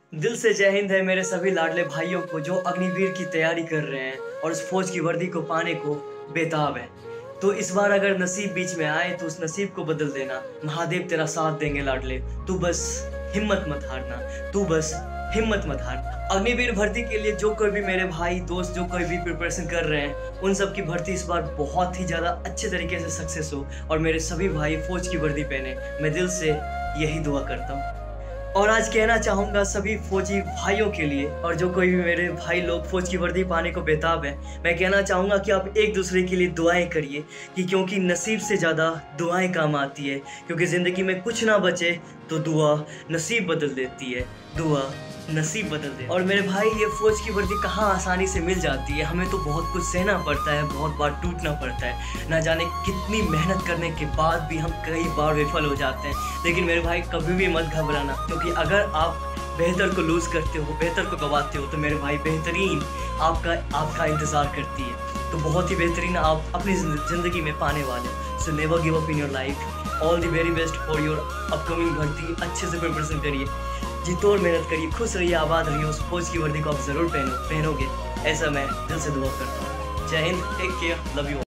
दिल से जय हिंद है मेरे सभी लाडले भाइयों को जो अग्निवीर की तैयारी कर रहे हैं और उस फौज की वर्दी को पाने को बेताब है। तो इस बार अगर नसीब बीच में आए तो उस नसीब को बदल देना। महादेव तेरा साथ देंगे लाडले। तू बस हिम्मत मत हारना। तू बस हिम्मत मत हार। अग्निवीर भर्ती के लिए जो कोई भी मेरे भाई दोस्त जो कोई भी प्रिपरेशन कर रहे हैं उन सब की भर्ती इस बार बहुत ही ज़्यादा अच्छे तरीके से सक्सेस हो और मेरे सभी भाई फौज की वर्दी पहने। मैं दिल से यही दुआ करता हूँ। और आज कहना चाहूँगा सभी फौजी भाइयों के लिए और जो कोई भी मेरे भाई लोग फौज की वर्दी पाने को बेताब है, मैं कहना चाहूँगा कि आप एक दूसरे के लिए दुआएं करिए कि क्योंकि नसीब से ज़्यादा दुआएं काम आती है। क्योंकि ज़िंदगी में कुछ ना बचे तो दुआ नसीब बदल देती है। दुआ नसीब बदल दे। और मेरे भाई ये फौज की वर्दी कहाँ आसानी से मिल जाती है। हमें तो बहुत कुछ सहना पड़ता है, बहुत बार टूटना पड़ता है, ना जाने कितनी मेहनत करने के बाद भी हम कई बार विफल हो जाते हैं। लेकिन मेरे भाई कभी भी मत घबराना, क्योंकि अगर आप बेहतर को लूज़ करते हो, बेहतर को गवाते हो, तो मेरे भाई बेहतरीन आपका इंतज़ार करती है। तो बहुत ही बेहतरीन आप अपनी ज़िंदगी में पाने वाले हो। So never give up in your life. All the very best for your upcoming भर्ती। अच्छे से प्रिपरेशन करिए, जीतो और मेहनत करिए, खुश रहिए, आबाद रहिए। उस फौज की वर्दी को आप ज़रूर पहनोगे। ऐसा मैं दिल से दुआ करता हूँ। जय हिंद, टेक केयर, लव यू।